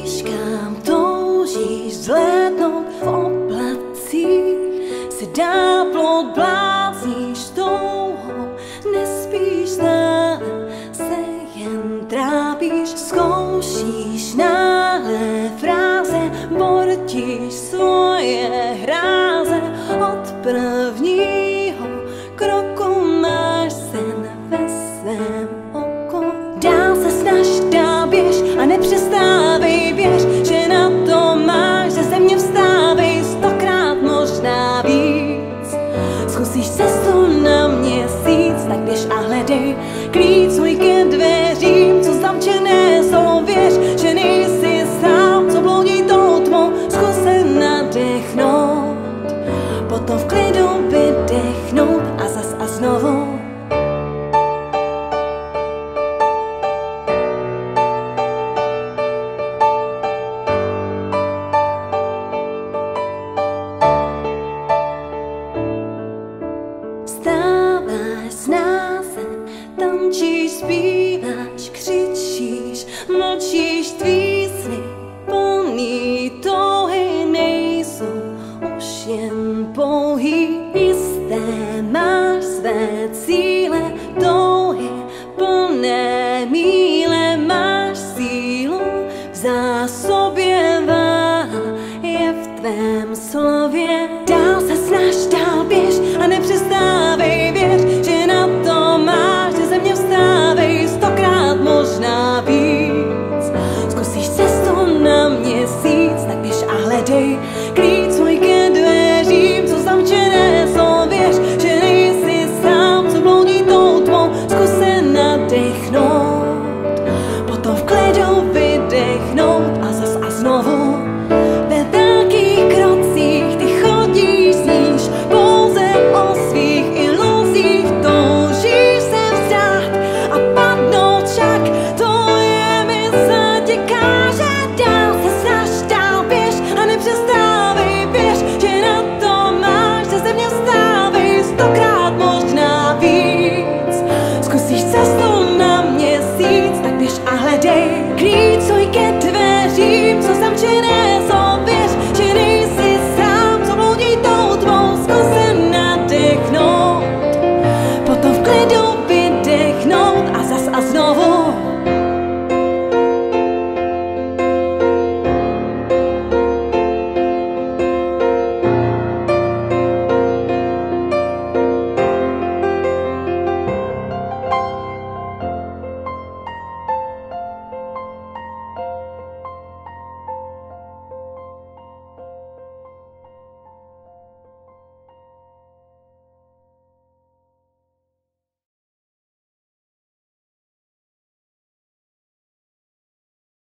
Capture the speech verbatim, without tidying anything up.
víš, kam toužíš zhlédnout v oblacích, si dá plod blázníš touhou, nespíš stále, se jen trápíš, zkoušíš náhle fráze, bortíš svoje hráze, od prvního kroku máš sen ve svém oku. Dál se snaž, dál běž a nepřestávej, věř, že na to máš, ze země vstávej stokrát, možná víc. Zkusíš cestu na měsíc, tak běž a hledej klíč svůj ke dveřím, co zamčené jsou, věř, že nejsi sám, co bloudí tou tmou, zkus se nadechnout, potom v klidu vydechnout a zas a znovu. Stáváš snáze, tančíš, zpíváš, křičíš, mlčíš, tvý sny plný touhy nejsou už jen pouhý, jisté máš své cíle, touhy plné míle, máš sílu v zásobě, váha je v tvém slově. Dál se snaž, dál běž a nepřestávej, věř, že na to máš, ze země vstávej stokrát, možná víc. Zkusíš cestu na měsíc, tak běž a hledej klíč svůj ke dveřím, co zamčené jsou, věř, že nejsi sám, co bloudí tou tmou, zkus se nadechnout, potom v klidu vydechnout a zas a znovu. Ve velkých krocích ty chodíš, sníš pouze o svých iluzích, toužíš se vzdát a padnout však, tvoje mysl ti káže, dál se snaž, dál běž a nepřestávej, věř, že na to máš, ze země vstávej stokrát, možná víc. Zkusíš cestu na měsíc, tak běž a hledej klíč svůj ke dveřím, co zamčené